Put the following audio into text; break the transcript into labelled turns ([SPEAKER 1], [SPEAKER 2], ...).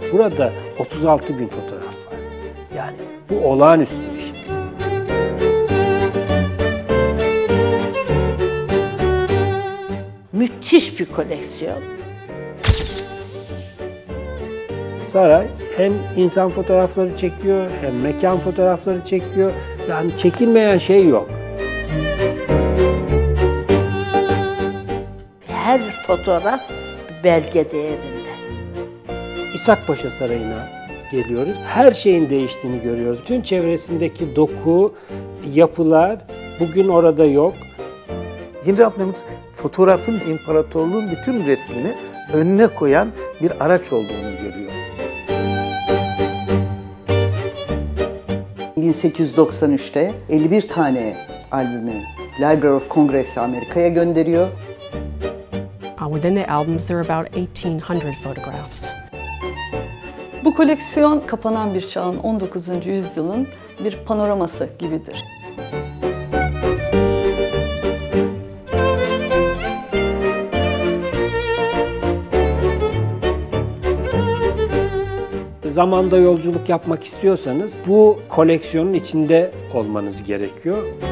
[SPEAKER 1] Burada 36.000 fotoğraf var. Yani bu olağanüstü bir şey.
[SPEAKER 2] Müthiş bir koleksiyon.
[SPEAKER 1] Saray hem insan fotoğrafları çekiyor, hem mekan fotoğrafları çekiyor. Yani çekilmeyen şey yok.
[SPEAKER 2] Her fotoğraf bir belge değerinde.
[SPEAKER 1] İshak Paşa Sarayı'na geliyoruz. Her şeyin değiştiğini görüyoruz. Bütün çevresindeki doku, yapılar bugün orada yok.
[SPEAKER 3] 2. Abdülhamit fotoğrafın imparatorluğun bütün resmini önüne koyan bir araç olduğunu görüyor.
[SPEAKER 4] 1893'te 51 tane albümü Library of Congress'e Amerika'ya gönderiyor.
[SPEAKER 5] Within the albums, there are about 1,800 photographs.
[SPEAKER 6] Bu koleksiyon kapanan bir çağın 19. yüzyılın bir panoraması gibidir.
[SPEAKER 1] Zamanda yolculuk yapmak istiyorsanız bu koleksiyonun içinde olmanız gerekiyor.